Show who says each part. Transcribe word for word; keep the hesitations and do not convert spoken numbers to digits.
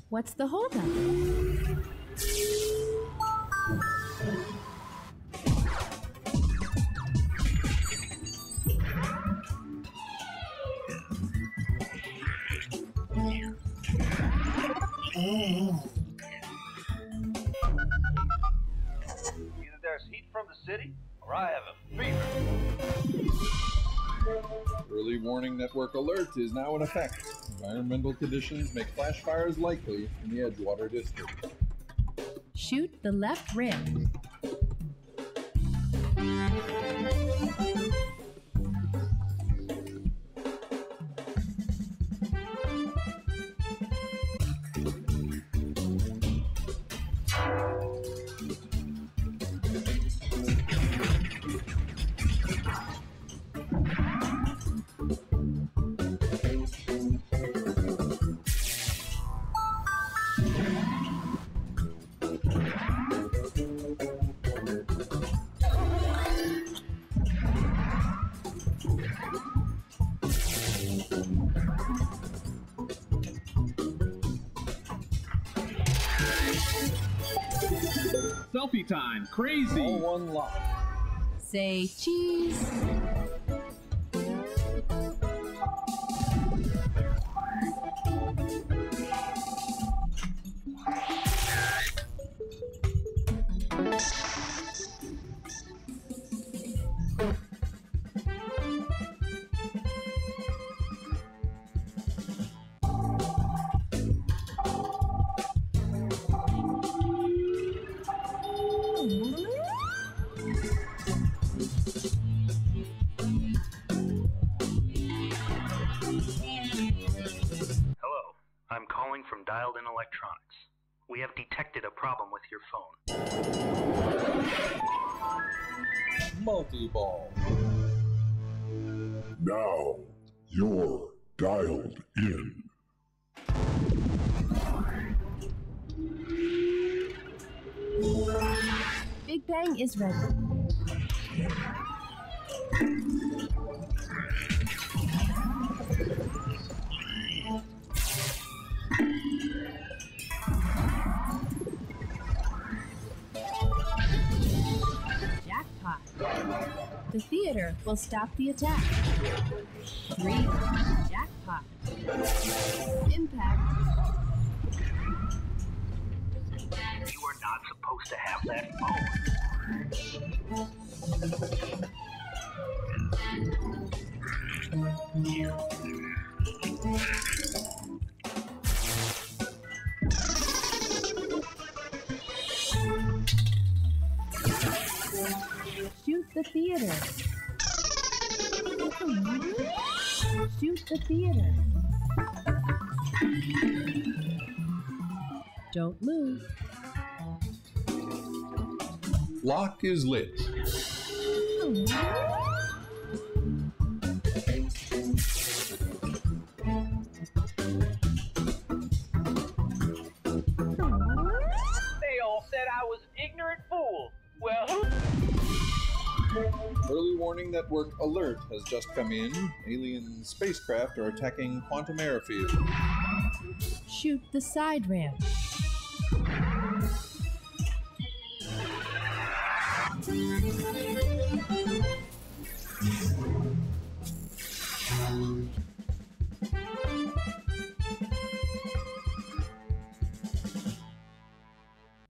Speaker 1: What's the holdup?
Speaker 2: Either there's heat from the city, or I have a fever.
Speaker 3: Early warning network alert is now in effect. Environmental conditions make flash fires likely in the Edgewater district.
Speaker 1: Shoot the left rim.
Speaker 4: Selfie time, crazy.
Speaker 3: All one lock.
Speaker 1: Say cheese.
Speaker 5: Hello, I'm calling from Dialed In Electronics. We have detected a problem with your phone.
Speaker 3: Multi-ball.
Speaker 6: Now you're dialed in.
Speaker 1: Big Bang is ready. Jackpot. The theater will stop the attack. Three. Jackpot. Impact.
Speaker 5: You are not supposed to have that
Speaker 1: Shoot the theater. Shoot the theater. Don't move.
Speaker 3: Lock is lit.
Speaker 2: They all said I was an ignorant fool. Well,
Speaker 3: Early warning network alert has just come in. Alien spacecraft are attacking quantum airfield.
Speaker 1: Shoot the side ramp.